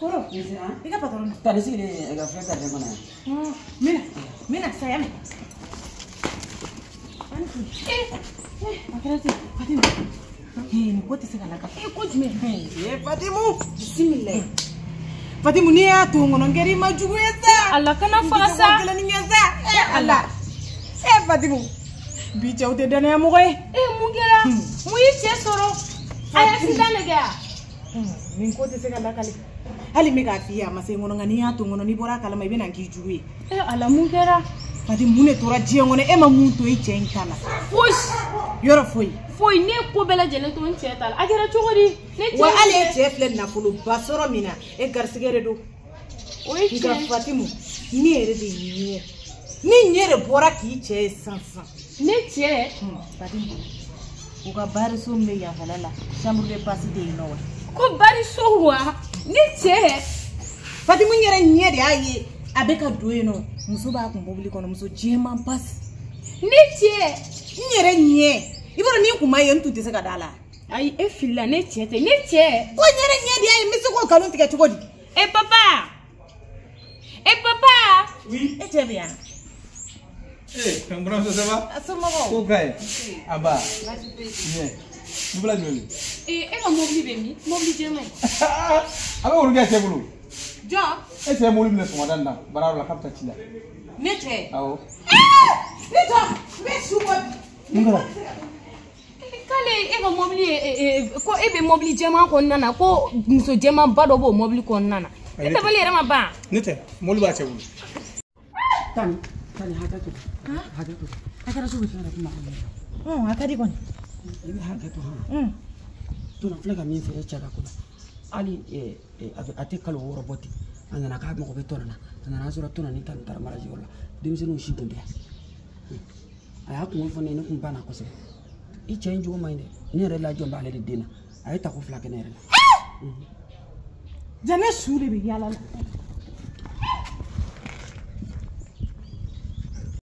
Koro, i ka patron. Tadi sih ni agak fresh aja mana. Mina saya ni. Akhirnya sih, Fatima. Ni ko ti segala ka. Ko jime. Fatima, bismillah. Fatima ni ya tu ngono ngeri majugo esa. Allah kana fasa. Kala ni ngeza. Allah. Fatima. Bi chawte dana ya mo koy. Mungera. Mu yi che soro. Aya sidane ga. Ni ko ti segala kali. Hali me ga fiya masai ngono ngani ya tu ngono ni bora kala mai bina ngijuwe. Allah mungera. Fatima mune tora jiye ngono e ma muntu yi chen kala. Fush. Yoro foi. Foi ne ko bela jele to nche tal. Agera chogori. Ne Wa ale chef le na fulu basoro mina e garsigere do. Oi Nga Fatima ni ere de ni. Ni nyere bora ki che sansan. Ne che. Fatima. Uga bari so me ya halala. Chambre de passe de inowe. Ko bari so wa. Ne che. Fatima nyere nyere aye abeka doeno. Muso ba ko mobili kono muso jema pass. Ne che. Nyere nye. Iboro ni kuma ye ntu tese kadala. Ai e filla ne che te. Ne che. Ko nyere nye dia e misi ko kalon tike chukodi. E papa. Oui. E che bien. Comment ça va? Asoma ko. Kokay. Aba. Bien. Nous voilà nous. E ka mobili be mi. Mobili je mai. Aba wolu ga tebulu. Jo. E se molu ne so madanda. Bararo la kapta chila. Ne che. Awo. Nito. Me suko. Ngara. Kale e ka mobili ko e be mobili jema ko nana ko muso jema bado bo mobili ko nana. E te bali rama ba. Nete molu ba tebulu. Tani hakatu. Hakatu. Hakatu suko tana kuma. Hakadi kon. Ibi hakatu ha. Tuna flaga mi fe chaga ko. Ali ate kalo roboti. Anana ka mo ko betona. Anana sura tuna ni tan tar maraji wala. Dimse no shigunde. Aya ko fo ne ko bana ko se. I change wo mind. Ni re la jomba le dina. Ay ta ko flaga ne re. Jane sure bi yala.